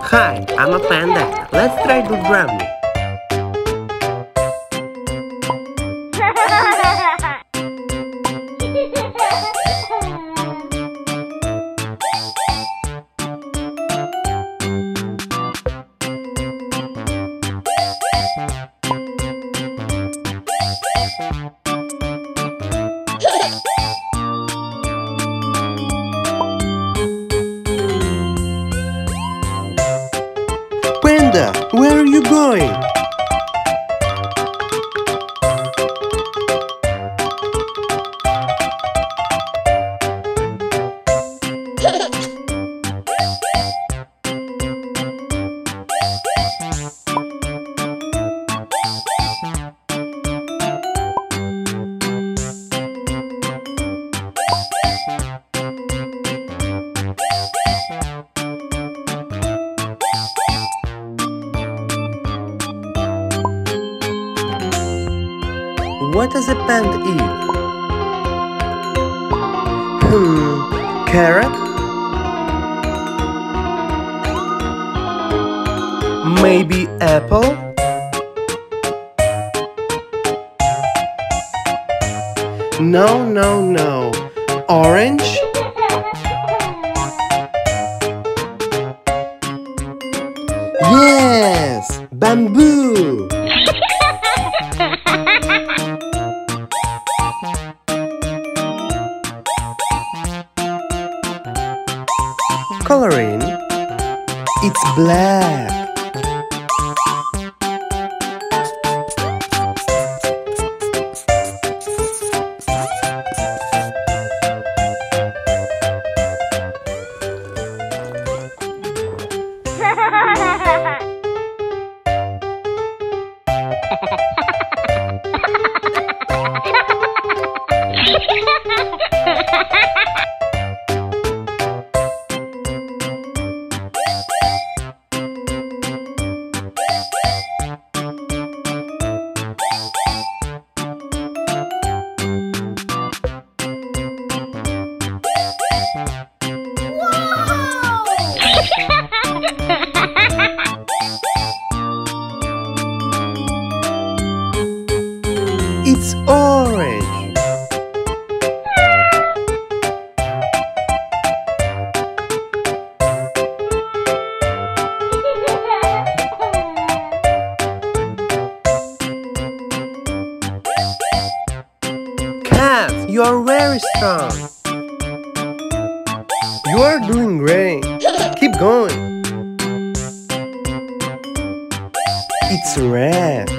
Hi, I'm a panda. Let's try to grab me. Panda, where are you going? What does a panda eat? Carrot? Maybe apple? No. Orange? Yes! Bamboo! Coloring. It's black. It's orange. Cat, you are very strong. You are doing great. Keep going. It's red.